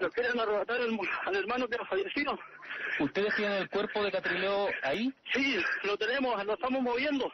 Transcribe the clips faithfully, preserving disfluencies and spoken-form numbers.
Nos quieren arrebatar al, al hermano que ha fallecido. ¿Ustedes tienen el cuerpo de Catrileo ahí? Sí, lo tenemos, lo estamos moviendo.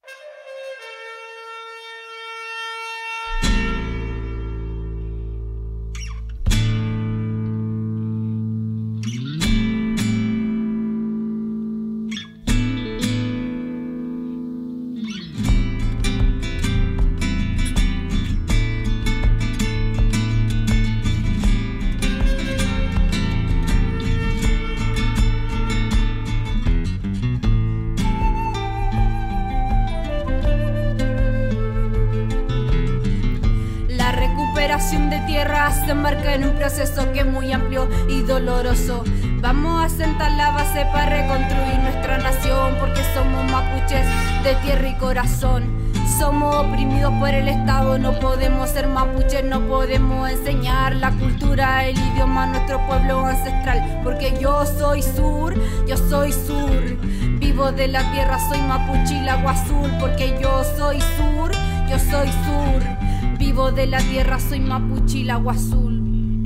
De tierra se embarca en un proceso que es muy amplio y doloroso. Vamos a sentar la base para reconstruir nuestra nación, porque somos mapuches de tierra y corazón. Somos oprimidos por el Estado, no podemos ser mapuches, no podemos enseñar la cultura, el idioma a nuestro pueblo ancestral, porque yo soy sur, yo soy sur. Vivo de la tierra, soy mapuche y lago azul, porque yo soy sur, yo soy sur. Vivo de la tierra, soy mapuche y lago azul.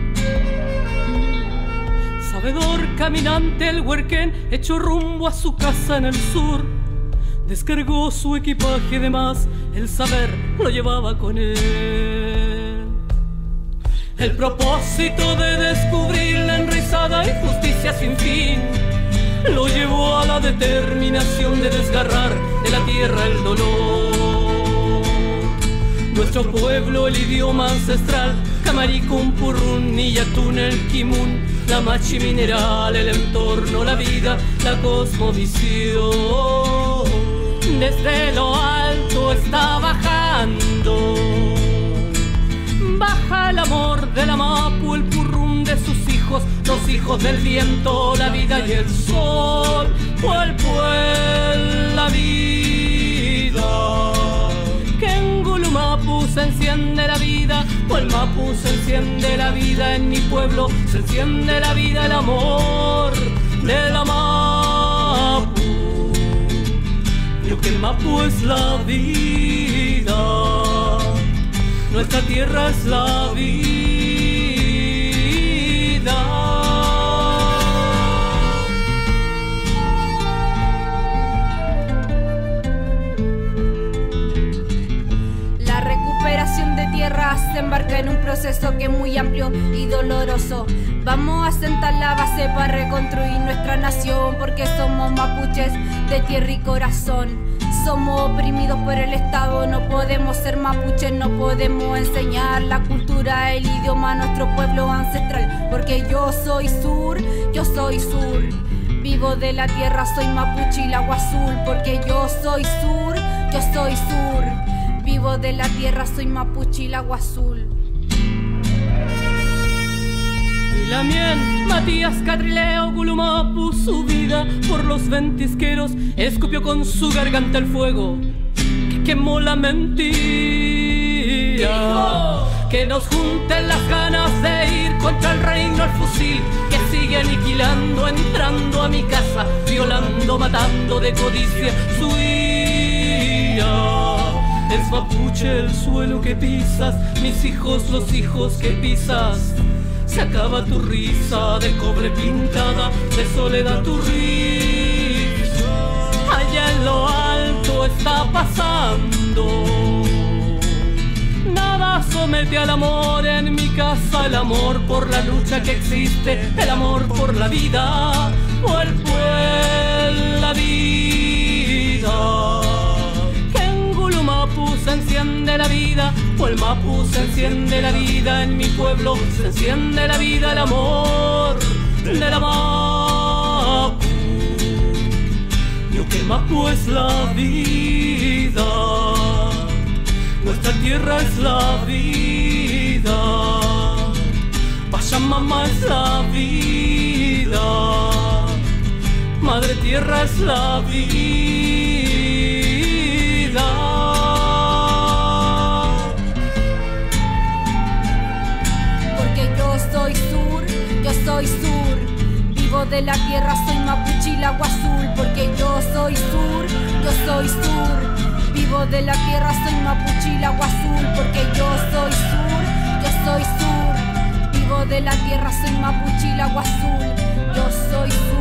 Sabedor caminante el huerquén, hecho rumbo a su casa en el sur. Descargó su equipaje de más, el saber lo llevaba con él. El propósito de descubrir la enraizada injusticia sin fin lo llevó a la determinación de desgarrar de la tierra el dolor. Nuestro pueblo, el idioma ancestral, Camaricún, Purrún, Niyatún, el Kimun, la machi mineral, el entorno, la vida, la cosmovisión. Desde lo alto está bajando, baja el amor de la Mapu, el Purrún de sus hijos, los hijos del viento, la vida y el sol, Puel, la vida. Que en Gulumapu se enciende la vida, Puel Mapu se enciende la vida, en mi pueblo se enciende la vida, el amor de la Mapu. Yo que el Mapu es la vida, nuestra tierra es la vida. Se embarca en un proceso que es muy amplio y doloroso. Vamos a sentar la base para reconstruir nuestra nación, porque somos mapuches de tierra y corazón. Somos oprimidos por el Estado, no podemos ser mapuches, no podemos enseñar la cultura, el idioma a nuestro pueblo ancestral, porque yo soy sur, yo soy sur. Vivo de la tierra, soy mapuche y lago azul, porque yo soy sur, yo soy sur. Vivo de la tierra, soy mapuche y lago azul. Lamien, Matías Catrileo, Gulumapu, su vida por los ventisqueros, escupió con su garganta el fuego que quemó la mentira. Que nos junten las ganas de ir contra el reino al fusil, que sigue aniquilando, entrando a mi casa, violando, matando de codicia su ira. Es mapuche el suelo que pisas, mis hijos los hijos que pisas. Se acaba tu risa de cobre pintada, de soledad tu risa. Allá en lo alto está pasando. Nada somete al amor en mi casa, el amor por la lucha que existe, el amor por la vida, o el pueblo, la vida. Mapu se enciende la vida, Puel Mapu se enciende la vida, en mi pueblo se enciende la vida, el amor de la Mapu. Yo que Mapu es la vida, nuestra tierra es la vida, Pachamama es la vida, Madre Tierra es la vida. Soy sur, yo soy sur. Vivo de la tierra, soy mapuche y lago azul, porque yo soy sur, yo soy sur. Vivo de la tierra, soy mapuche y lago azul, porque yo soy sur, yo soy sur. Vivo de la tierra, soy mapuche y el agua azul. Yo soy su